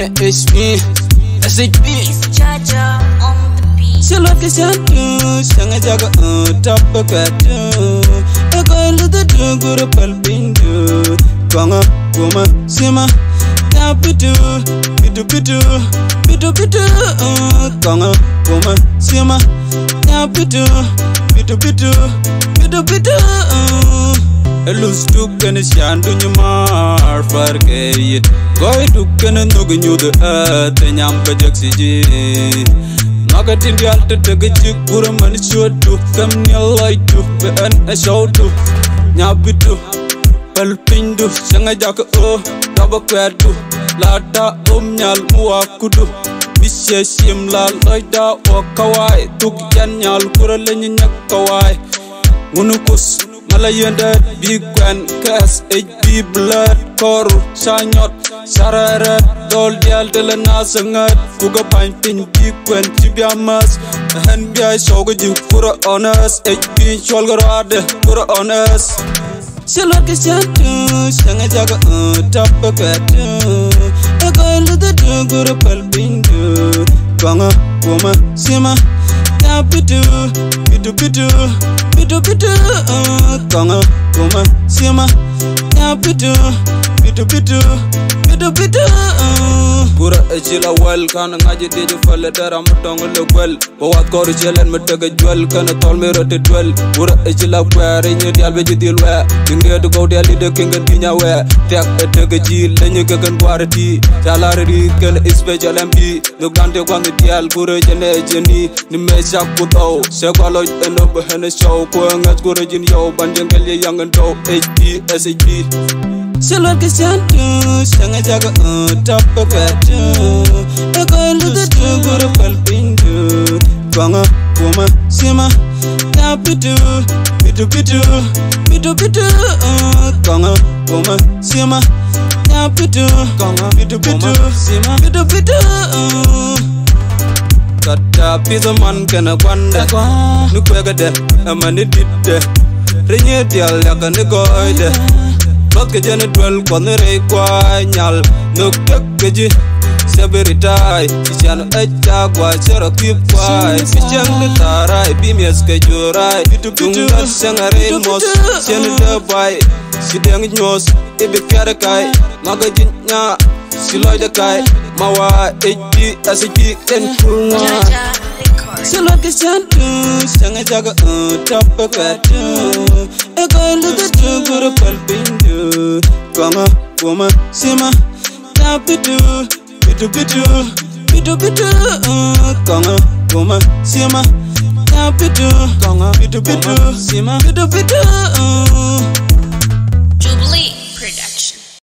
HP, SHP. Jaja on the beat. She look at you, Shanga Jaga, top of cat. A girl with the good palpindu. Gonga, woman, simmer. Pitu, pitu, pitu, pitu, pitu. Gonga, woman, simmer. Pitu, pitu, pitu, pitu, pitu. Elus took and a shan to your mar for gay. Go to can and dog in you the earth and Yampa Jaxi. Nagat in the altar to get you, Guraman short to come near light to and a show to Nabitu. Palpindu, Shangajaka, Tabaquatu, Lata, Omyal, Muakudu, Bisha Shimla, Loida, or Kawai, took Yanyal, Kuralin Kawai, Unukus. Malayanda, Big Quan, Cass, HB, Blood, Koru, Shanyot, Sarara, Doldial, Delanasangat, Kuga Pine Pin, Big Quan, Tibiamas, Handbia, Shogu, Pura Honors, HB, Sholgarade, Pura Honors. Shalaka Shantu, Shangajaga, top of cat, a girl with the Guru Palbindu, Gonga, woman, Sima, Napitu, Pitu Pitu. Pitu pitu, Gonga, woman, Sima, Pitu, pitu pitu, pitu pitu. Pura echila well, kana ngaji diju fale dara mutongo lokwel. Bawat kori chelen mutaga jwel, kana tol me rote dwel. Pura echila kwere, inyo dial beji dilwe. Dinge to go dial ida kingan pinya we. Tek etega jil, lenye kagan kwarati. Chalare di kan special MP. Nugante kwangi dial, pura jene jeni. Nimesha kutau, sekwalo eno behene show. Kuangat kura jin yo, banjengel yang ento. HP, SHP. Shalom Kishantu, Shangajaga, top of cat. A girl with the good palpindu. Gonga, woman, Sima, Napitu, Pitu Pitu, Pitu Pitu. Gonga, woman, Sima, Napitu, Gonga, Pitu Pitu, Sima, Pitu Pitu. Kata pizza man kana kwanda nukwega de amani dide renye dial ya kana goide Loke jene dwell kwa nere kwa nyal Nukkeji seberitai Chichano echa kwa chero kipwai Picheng litarai Bimies kejurai Tungat sengare mos Siene debai Sideng nyos Ibi kere kai Maga jinya Siloi de kai Mawa HG SHG Ten kulwa Shalom Kishantu, Shangajaga, top of cat. A girl with the good palpindu. Gonga, woman, Sima, Napitu, Pitu Pitu, Pitu Pitu. Gonga, woman, Sima, Napitu, Gonga, Pitu Pitu, Sima, Pitu Pitu.